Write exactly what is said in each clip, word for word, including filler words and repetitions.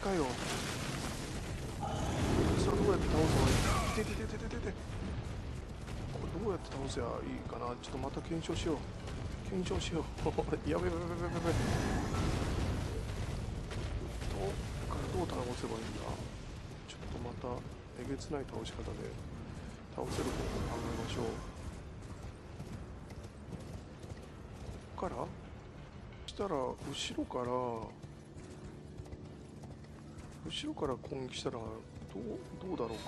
かよ。それどうやって倒すの？いててててててて。これどうやって倒せばいいかな。ちょっとまた検証しよう。検証しよう。やべやべやべやべやべ。どっからどう倒せばいいんだ。ちょっとまたえげつない倒し方で倒せる方法を考えましょう。こっからしたら後ろから後ろから攻撃したらどうどうだろうか。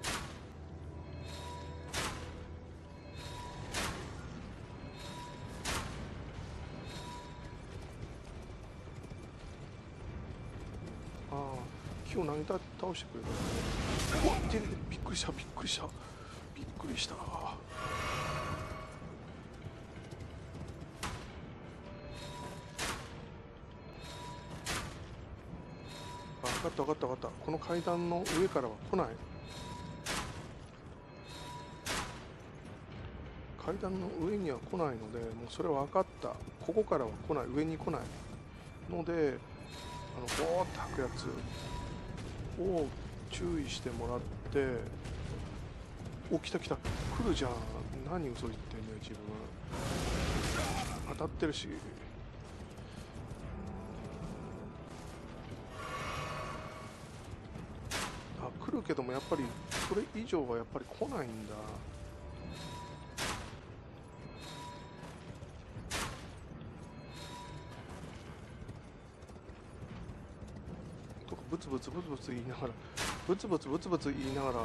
ああ、木を投げた倒してくれたね。うわっ、でででびっくりしたびっくりしたびっくりした。分かった分かった分かった。この階段の上からは来ない。階段の上には来ないので、もうそれは分かった。ここからは来ない、上に来ないので、あのボーって吐くやつを注意してもらって。お、来た来た、来るじゃん。何嘘言ってんねん自分。当たってるし。あ、来るけどもやっぱりそれ以上はやっぱり来ないんだ。とかブツブツブツブツ言いながらブツブツブツブツ言いながら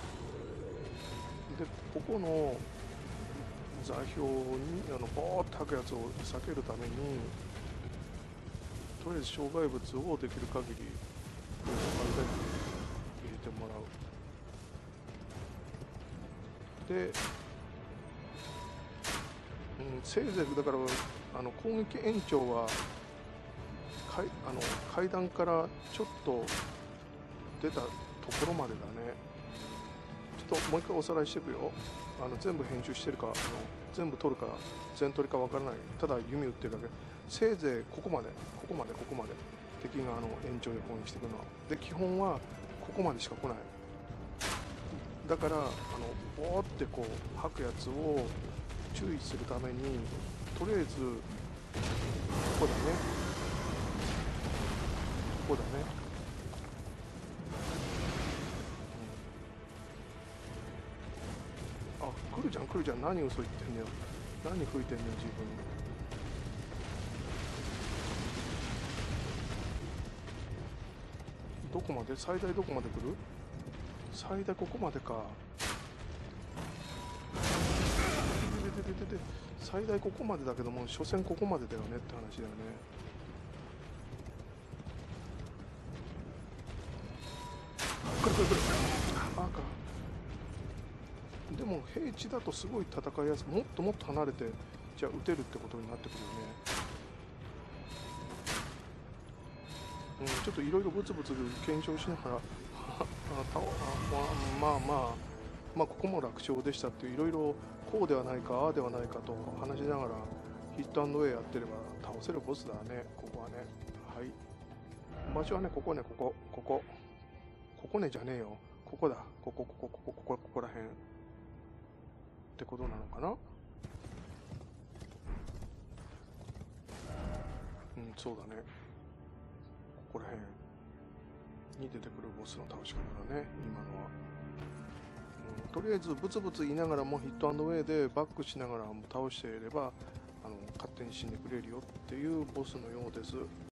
で、ここの座標にあのボーって吐くやつを避けるためにとりあえず障害物をできる限り間に入れてもらう。で、うん、せいぜいだからあの攻撃延長はかいあの階段からちょっと出たところまでだね。ちょっともう一回おさらいしていくよ。あの全部編集してるかあの全部取るか全取りかわからない。ただ弓打ってるだけ。せいぜいここまでここまでここまで敵があの延長で攻撃してくるのは。で基本はここまでしか来ない。だからあのボーってこう吐くやつを注意するためにとりあえずここだねここだね。あ、来るじゃん来るじゃん。何嘘言ってんねよ。何吹いてんねよ自分。どこまで最大どこまで来る。最大ここまでか。ででででで最大ここまでだけども所詮ここまでだよねって話だよね。来る来る来る。ああか。でも平地だとすごい戦いやすくもっともっと離れてじゃあ撃てるってことになってくるよね。うん、ちょっといろいろブツブツ検証しながらあたあまあまあまあまあここも楽勝でしたっていういろいろこうではないかああではないかと話しながらヒットアンドウェイやってれば倒せるボスだね。ここはね。はい、場所はねここねここここここねじゃねえよ。ここだ。ここここここここここら辺ってことなのかな。うん、そうだね。ここら辺に出てくるボスの倒し方だね今のは。うん、とりあえずブツブツ言いながらもヒットアンドウェイでバックしながらも倒していればあの勝手に死んでくれるよっていうボスのようです。